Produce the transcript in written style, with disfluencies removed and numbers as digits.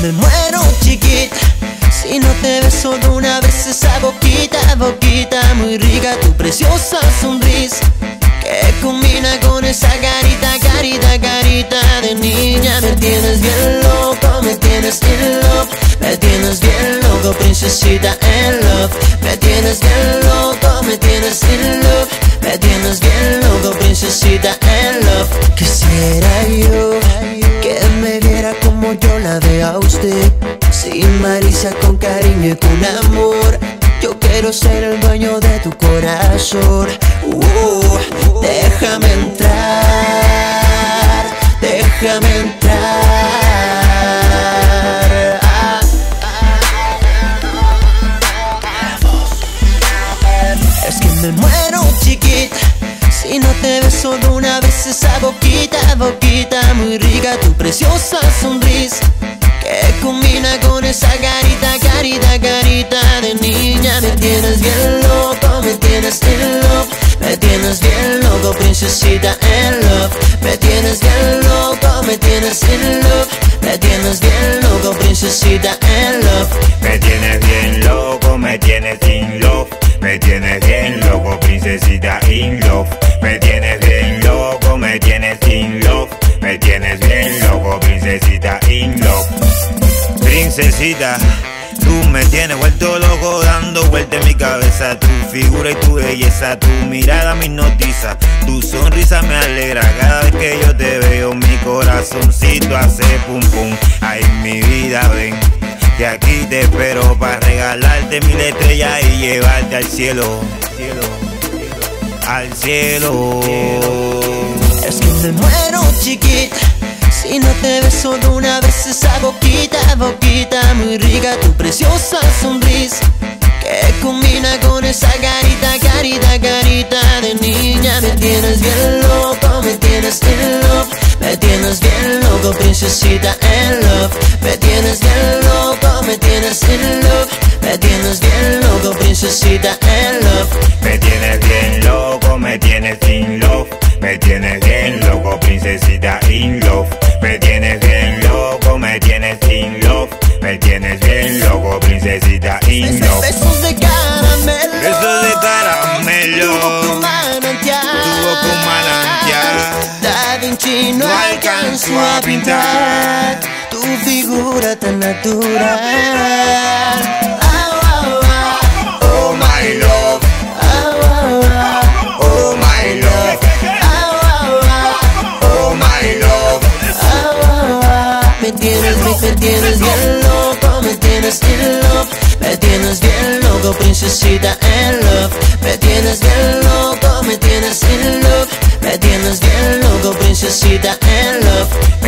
me muero, chiquita, si no te beso de una vez esa boquita, boquita muy rica, tu preciosa sonrisa que combina con esa carita, carita, carita de niña. Me tienes bien loco, me tienes in love, me tienes bien loco, princesita in love. Me tienes bien loco, me tienes in love, me tienes bien loco, princesita in love. Quisiera yo que me viera como yo la veo a usted, sin malicia, con cariño y con amor. Yo quiero ser el dueño de tu corazón. Déjame entrar, déjame entrar. Es que me muero, chiquita, si no te beso de una vez esa boquita, boquita muy rica, tu preciosa sonrisa que combina con esa carita, carita, carita de niña. Me tienes bien loco, me tienes in love, me tienes bien loco, princesita in love. Me tienes bien loco, me tienes in love, me tienes bien loco, princesita in love. Me tienes bien loco, me tienes in love, me tienes bien loco, princesita in love. Me tienes bien loco, me tienes in love, me tienes bien loco, princesita in love. Princesita, tú me tienes vuelto loco, dando vueltas en mi cabeza. Tu figura y tu belleza, tu mirada me hipnotiza, tu sonrisa me alegra. Cada vez que yo te veo, mi corazoncito hace pum pum. Ay, mi vida, ven, que aquí te espero para regalarte 1000 estrellas y llevarte al cielo, al cielo. Es que me muero, chiquita, si no te beso de una vez esa boquita, boquita muy rica, tu preciosa sonrisa que combina con esa carita, carita, carita de niña. Me tienes bien loco, me tienes in love, me tienes bien loco, princesita in love. Me tienes bien loco, me tienes in love, me tienes bien loco, princesita in love. Me tienes bien loco, me tienes in love, me tienes bien loco, princesita in love. Me tienes bien loco, me tienes in love, me tienes bien loco, princesita in love. Besos de caramelo, besos de caramelo, tu boca manantial, tu boca manantial. Da Vinci no alcanzó a pintar tu figura tan natural. Oh my love, oh my love, oh my love. Me tienes bien loco, me tienes in love, me tienes bien loco, princesita in love. Me tienes bien loco, me tienes in love, me tienes bien loco, princesita in love.